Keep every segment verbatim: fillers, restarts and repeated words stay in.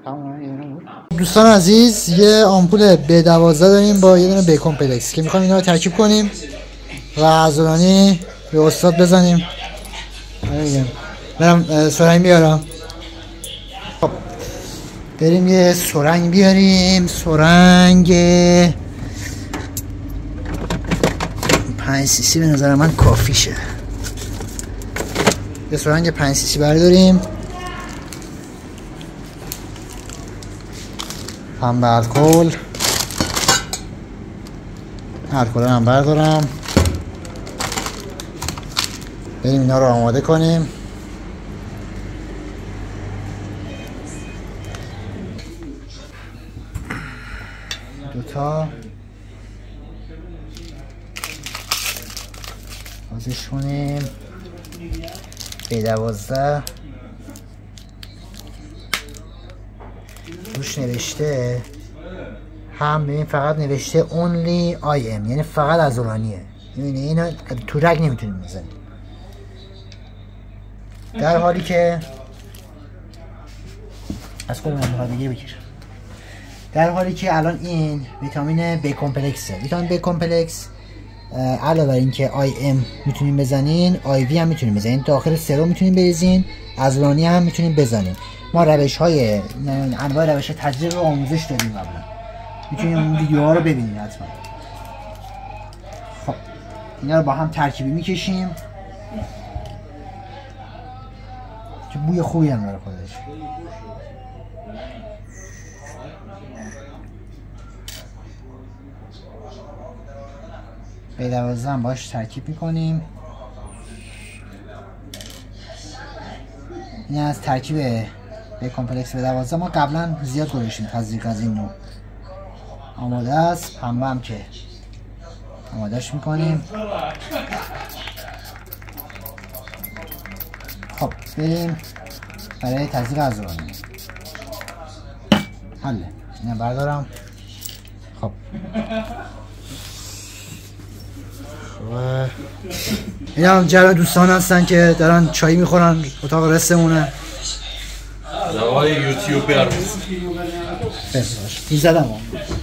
دوستان عزیز یه آمپول بی دوازده داریم با یه دونه بی کمپلکس که میخوایم اینا رو ترکیب کنیم و عضلانی به استاد بزنیم. برم سرنگ بیارم. خب بریم یه سرنگ بیاریم. سرنگ پنج سی سی به نظر من کافیشه. یه سرنگ پنج سی سی برداریم. هم به الکل الکل هم بردارم. بریم اینا رو آماده کنیم. دوتا بازش کنیم. بی دوازده روش نوشته هم ببین فقط نوشته only I am یعنی فقط عضلانیه. یعنی اینا تو رگ نمیتونیم بزنیم، در حالی که از خود من دیگه بگیر در حالی که الان این ویتامین بی کمپلکسه. ویتامین بی کمپلکس علاوه بر اینکه آی ام میتونیم بزنین، آی وی هم میتونیم بزنین، داخل سرم میتونیم بریزین، عضلانی هم میتونیم بزنین. ما روش های انواع روش تزریق رو آموزش دادیم قبلا، میتونیم اون ویدیوها رو ببینید حتما. خب اینا رو با هم ترکیبی میکشیم که بوی خوبی هم داره خودش. بی دوازده هم باش ترکیب میکنیم. این از ترکیب بی کمپلکس بی دوازده ما قبلا زیاد گذاشتیم تزریق از این نوع. آماده است. پنبه هم که آمادهش میکنیم. خب بریم برای تزریق عضلانی. حله اینو بردارم. خب این هم جمع دوستان هستن که دارن چای میخورن. اتاق رستمونه. دوای یوتیوبر این زدم هم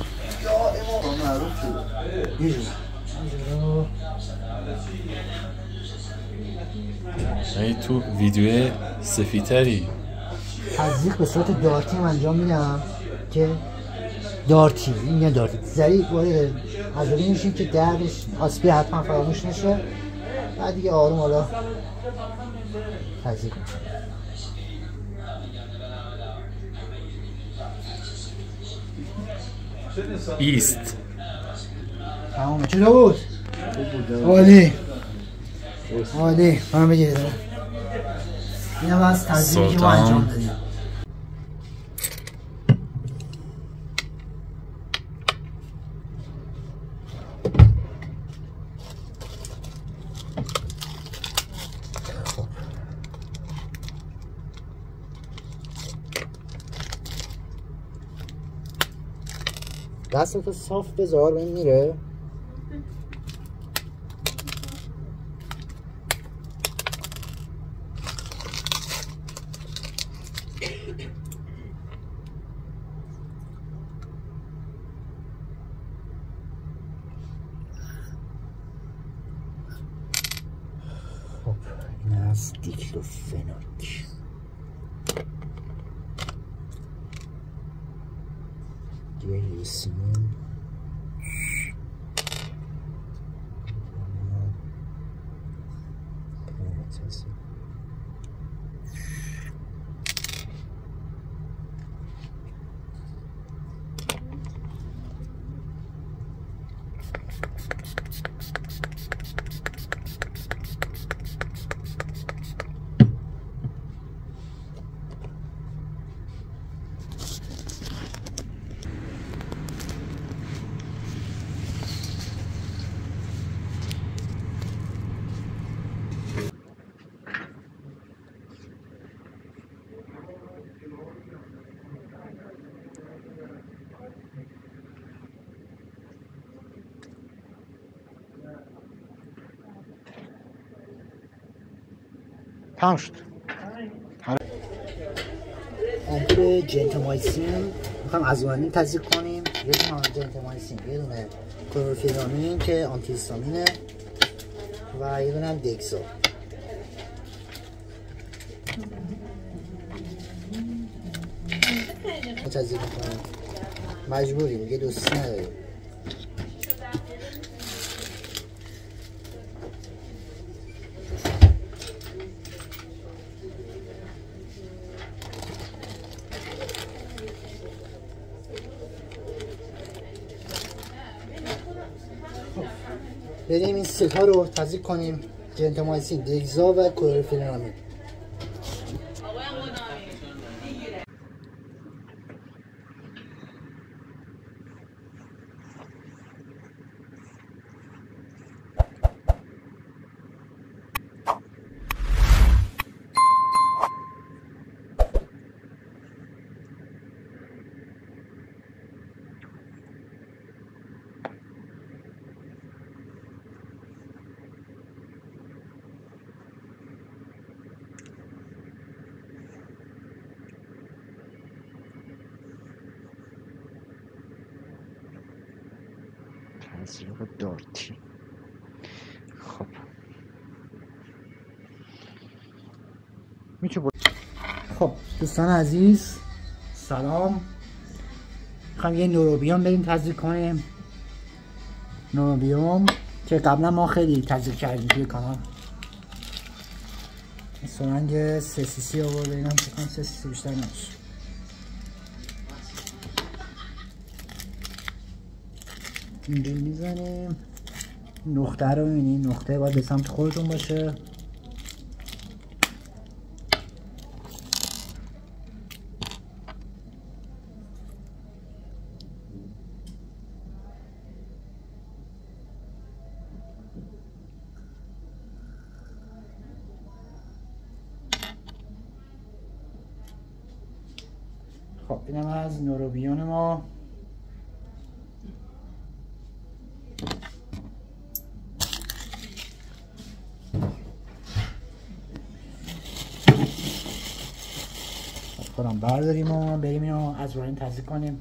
ای تو ویدیو سفیتری تزریق به صورت دارتی انجام میدم که دارتی میگن دارتی ذریع وارد عضله میشیم که دردش آسپی حتما فراموش نشه. بعد دیگه آروم حالا تزریق میکنم. ایست تمامه. چطور بود؟ عالی عالی. من بگیرید این هم از تزریقی که ما انجام دادیم. دستتو صاف بذار ببین میره. خب این از دیکلوفناک. گلیسین تمام شد. آمپول جنتامایسین میخوام از اون تزریق کنیم. یه دونه جنتامایسین، یه دونه کلورفینامین که آنتی هیستامینه و یه دونه هم دکسا. تزریق میکنیم، مجبوریم، یه دوستی نداریم. بریم این سه تا رو تزریق کنیم، جنتامایسین، دگزا و کلورفینامین. تزریق دارتی. خب میشه با... خب دوستان عزیز سلام، میخوام یه نوروبیوم بریم تزریق کنیم. نوروبیوم که قبلا ما خیلی تزریق کردیم توی کانال. سرنگ سه سی سی آورده، اینم فکرم سه سی سی بیشتر نمیشه. اینجوری میزنیم، نقطه رو میبینیم، نقطه باید به سمت خودتون باشه. خب اینم از نوروبیون ما. خودم برداریم و بریم اینو از روی تزریق کنیم.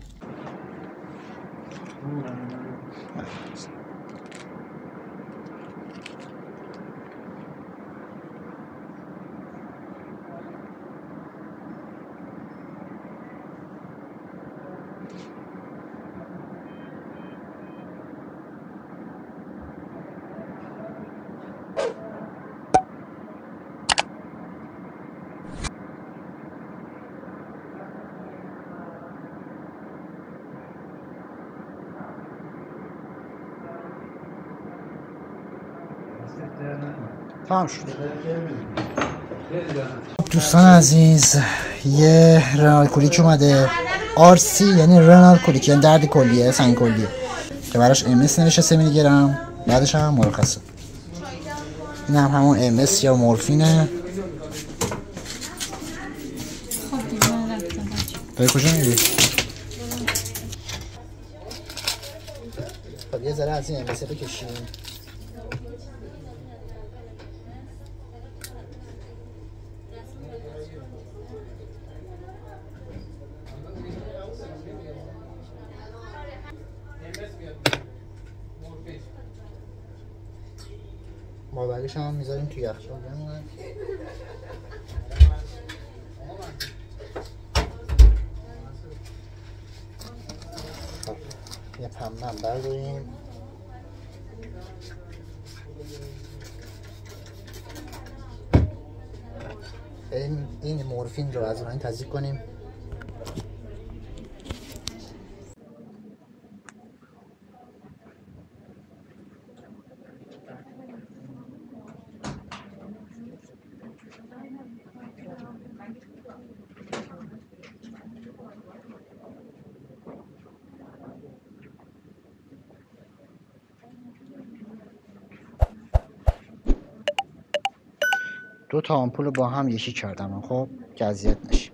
تمام شد. دوستان عزیز یه رنال کولیک اومده، آر سی یعنی رنال کولیک، یعنی درد کلیه، سنگ کلیه که براش ام اس نوشته سه میلی گرم، بعدش هم مرخصه. این هم همون ام اس یا مورفینه. خب دیگه من رفتم. به کجا میری؟ خب یه ذره از این ام اس بکشیم. مابقیش هم میذاریم توی یخچال بمونه. خب یه پنبه هم برداریم. این این مورفین رو از اون تزریق کنیم. دو تا آمپول رو با هم یکی کردم خب که اذیت نشیم.